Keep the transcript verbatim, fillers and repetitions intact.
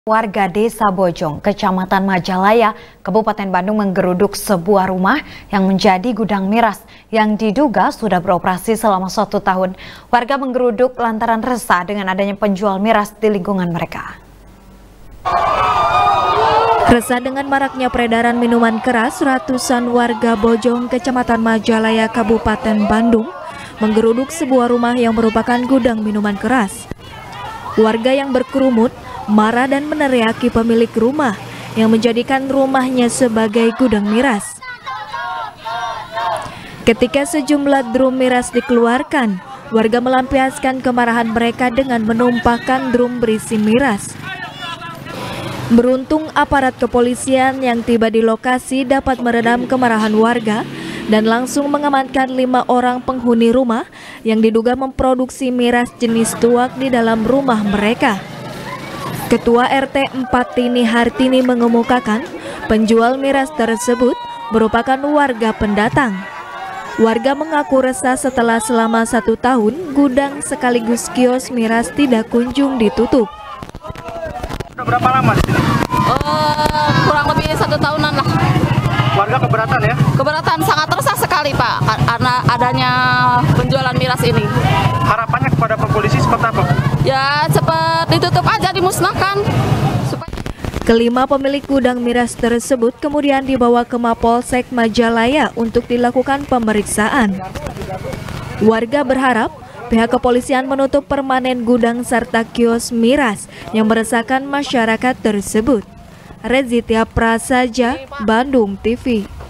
Warga Desa Bojong, Kecamatan Majalaya, Kabupaten Bandung menggeruduk sebuah rumah yang menjadi gudang miras yang diduga sudah beroperasi selama satu tahun. Warga menggeruduk lantaran resah dengan adanya penjual miras di lingkungan mereka. Resah dengan maraknya peredaran minuman keras, ratusan warga Bojong, Kecamatan Majalaya, Kabupaten Bandung menggeruduk sebuah rumah yang merupakan gudang minuman keras. Warga yang berkerumut marah dan meneriaki pemilik rumah yang menjadikan rumahnya sebagai gudang miras. Ketika sejumlah drum miras dikeluarkan, warga melampiaskan kemarahan mereka dengan menumpahkan drum berisi miras. Beruntung aparat kepolisian yang tiba di lokasi dapat meredam kemarahan warga dan langsung mengamankan lima orang penghuni rumah yang diduga memproduksi miras jenis tuak di dalam rumah mereka. Ketua R T empat Tini Hartini mengemukakan penjual miras tersebut merupakan warga pendatang. Warga mengaku resah setelah selama satu tahun gudang sekaligus kios miras tidak kunjung ditutup. Udah berapa lama di sini? Uh, kurang lebih satu tahunan lah. Warga keberatan ya? Keberatan, sangat resah sekali Pak karena adanya penjualan miras ini. Harapannya kepada polisi seperti apa? Ya cepat ditutup aja, dimusnahkan. Supaya... Kelima pemilik gudang miras tersebut kemudian dibawa ke Mapolsek Majalaya untuk dilakukan pemeriksaan. Warga berharap pihak kepolisian menutup permanen gudang serta kios miras yang meresahkan masyarakat tersebut. Rezitia Prasaja, Bandung T V.